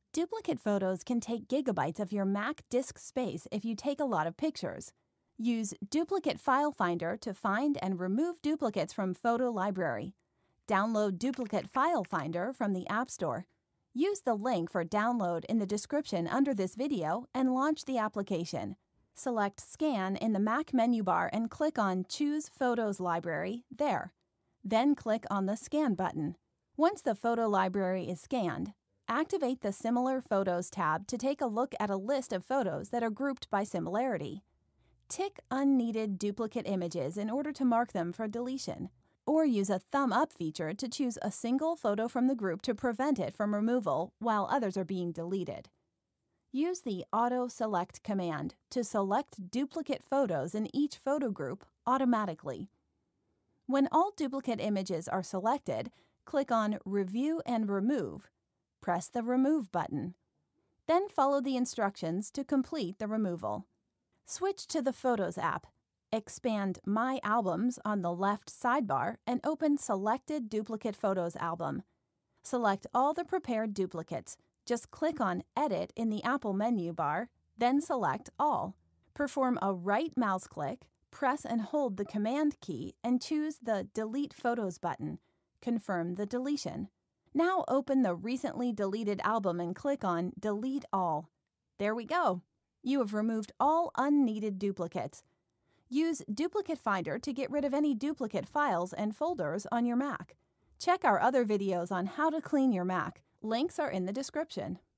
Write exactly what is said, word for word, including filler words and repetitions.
Duplicate photos can take gigabytes of your Mac disk space if you take a lot of pictures. Use Duplicate File Finder to find and remove duplicates from Photo Library. Download Duplicate File Finder from the App Store. Use the link for download in the description under this video and launch the application. Select Scan in the Mac menu bar and click on Choose Photos Library there. Then click on the Scan button. Once the photo library is scanned, activate the Similar Photos tab to take a look at a list of photos that are grouped by similarity. Tick Unneeded Duplicate Images in order to mark them for deletion, or use a Thumb Up feature to choose a single photo from the group to prevent it from removal while others are being deleted. Use the Auto Select command to select duplicate photos in each photo group automatically. When all duplicate images are selected, click on Review and Remove. Press the Remove button. Then follow the instructions to complete the removal. Switch to the Photos app. Expand My Albums on the left sidebar and open Selected Duplicate Photos album. Select all the prepared duplicates. Just click on Edit in the Apple menu bar, then select All. Perform a right mouse click, press and hold the Command key, and choose the Delete Photos button. Confirm the deletion. Now open the recently deleted album and click on Delete All. There we go. You have removed all unneeded duplicates. Use Duplicate Finder to get rid of any duplicate files and folders on your Mac. Check our other videos on how to clean your Mac. Links are in the description.